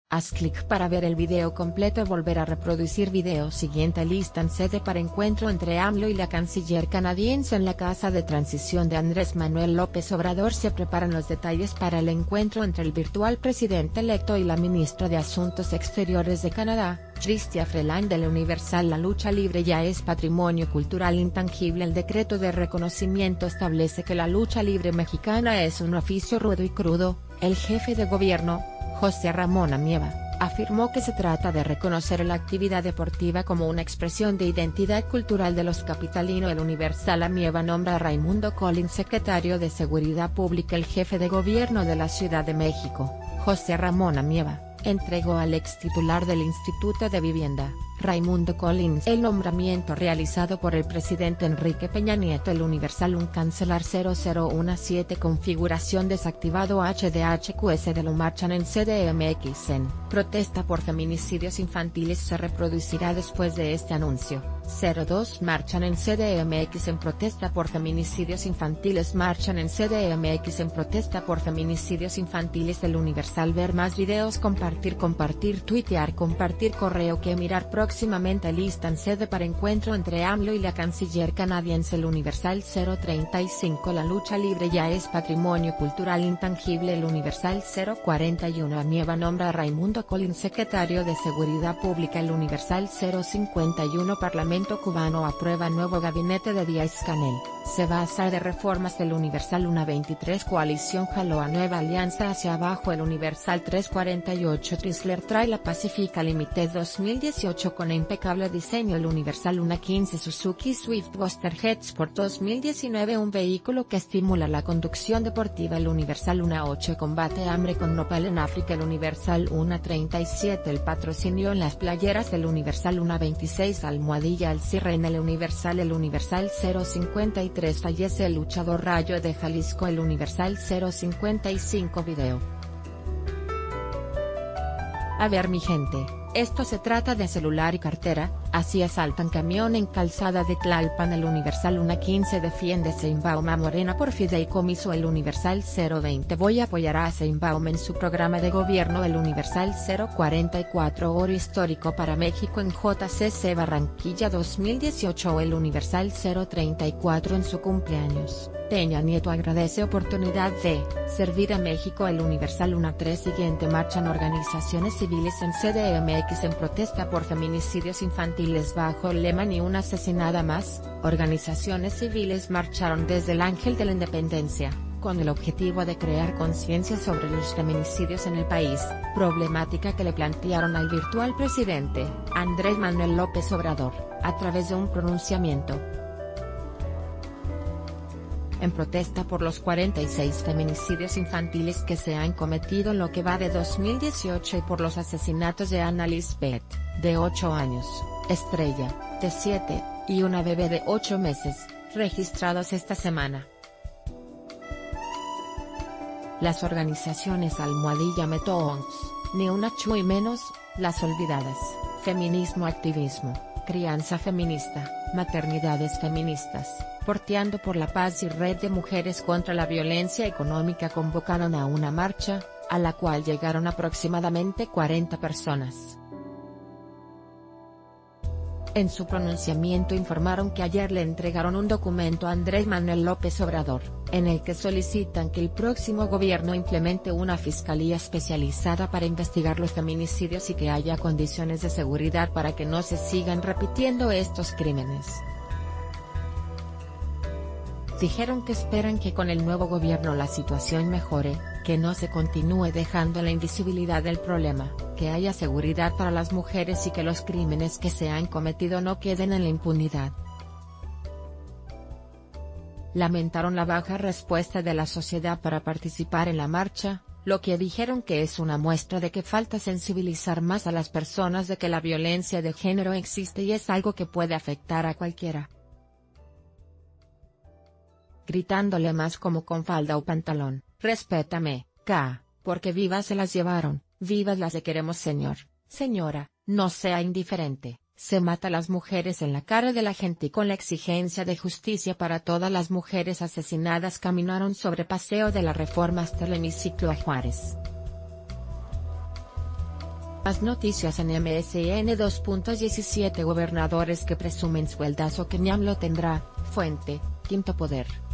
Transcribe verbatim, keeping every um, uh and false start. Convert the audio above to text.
Haz clic para ver el video completo. Volver a reproducir video siguiente. Listan sede para encuentro entre AMLO y la canciller canadiense en la casa de transición de Andrés Manuel López Obrador. Se preparan los detalles para el encuentro entre el virtual presidente electo y la ministra de Asuntos Exteriores de Canadá, Chrystia Freeland. Del Universal. La lucha libre ya es patrimonio cultural intangible. El decreto de reconocimiento establece que la lucha libre mexicana es un oficio rudo y crudo. El jefe de gobierno, José Ramón Amieva, afirmó que se trata de reconocer la actividad deportiva como una expresión de identidad cultural de los capitalinos. El Universal. Amieva nombra a Raimundo Collins secretario de Seguridad Pública. El jefe de gobierno de la Ciudad de México, José Ramón Amieva, entregó al ex titular del Instituto de Vivienda, Raimundo Collins, el nombramiento realizado por el presidente Enrique Peña Nieto. El Universal. Un cancelar cero cero diecisiete configuración desactivado. H D H Q S de lo marchan en C D M X en protesta por feminicidios infantiles. Se reproducirá después de este anuncio. cero dos Marchan en C D M X en protesta por feminicidios infantiles. Marchan en C D M X en protesta por feminicidios infantiles. El Universal. Ver más videos. Compartir compartir tuitear compartir correo que mirar próximamente. Listan sede para encuentro entre AMLO y la canciller canadiense. El Universal. cero treinta y cinco La lucha libre ya es patrimonio cultural intangible. El Universal. cero cuarenta y uno Amieva nombra a Raimundo Collins secretario de Seguridad Pública. El Universal. cero cincuenta y uno Parlamento cubano aprueba nuevo gabinete de Díaz-Canel, se va a hacer de reformas. El Universal. una veintitrés Coalición jaló a nueva alianza hacia abajo. El Universal. tres cuarenta y ocho Chrysler trae la Pacifica Limited dos mil dieciocho con impecable diseño. El Universal. una quince Suzuki Swift Buster Jet Sport dos mil diecinueve un vehículo que estimula la conducción deportiva. El Universal. una ocho Combate hambre con nopal en África. El Universal. una treinta y siete El patrocinio en las playeras. El Universal. una veintiséis Almohadilla al cierre en el Universal. El Universal. cero cincuenta y tres Fallece el luchador Rayo de Jalisco. El Universal. cero cincuenta y cinco Video. A ver mi gente, esto se trata de celular y cartera, así asaltan camión en calzada de Tlalpan. El Universal. una quince Defiende Sheinbaum a Morena por fideicomiso. El Universal. cero veinte Voy a apoyar a Sheinbaum en su programa de gobierno. El Universal. cero cuarenta y cuatro Oro histórico para México en J C C Barranquilla dos mil dieciocho. El Universal. cero treinta y cuatro En su cumpleaños, Peña Nieto agradece oportunidad de servir a México. El Universal. una tres Siguiente marchan organizaciones civiles en C D M X en protesta por feminicidios infantiles bajo el lema Ni una asesinada más. Organizaciones civiles marcharon desde el Ángel de la Independencia, con el objetivo de crear conciencia sobre los feminicidios en el país, problemática que le plantearon al virtual presidente, Andrés Manuel López Obrador, a través de un pronunciamiento. En protesta por los cuarenta y seis feminicidios infantiles que se han cometido en lo que va de dos mil dieciocho y por los asesinatos de Ana Lisbeth, de ocho años, Estrella, de siete, y una bebé de ocho meses, registrados esta semana. Las organizaciones Almohadilla Meto-Onx, Ni una Chuy Menos, Las Olvidadas, Feminismo Activismo, Crianza Feminista, Maternidades Feministas, Porteando por la Paz y Red de Mujeres contra la Violencia Económica convocaron a una marcha, a la cual llegaron aproximadamente cuarenta personas. En su pronunciamiento informaron que ayer le entregaron un documento a Andrés Manuel López Obrador, en el que solicitan que el próximo gobierno implemente una fiscalía especializada para investigar los feminicidios y que haya condiciones de seguridad para que no se sigan repitiendo estos crímenes. Dijeron que esperan que con el nuevo gobierno la situación mejore, que no se continúe dejando la invisibilidad del problema, que haya seguridad para las mujeres y que los crímenes que se han cometido no queden en la impunidad. Lamentaron la baja respuesta de la sociedad para participar en la marcha, lo que dijeron que es una muestra de que falta sensibilizar más a las personas de que la violencia de género existe y es algo que puede afectar a cualquiera. Gritándole más como con falda o pantalón, respétame, K, porque vivas se las llevaron, vivas las de queremos señor, señora, no sea indiferente, se mata a las mujeres en la cara de la gente y con la exigencia de justicia para todas las mujeres asesinadas caminaron sobre Paseo de la Reforma hasta el hemiciclo a Juárez. Más noticias en M S N dos punto diecisiete Gobernadores que presumen sueldazo que ni AMLO tendrá. Fuente, Quinto Poder.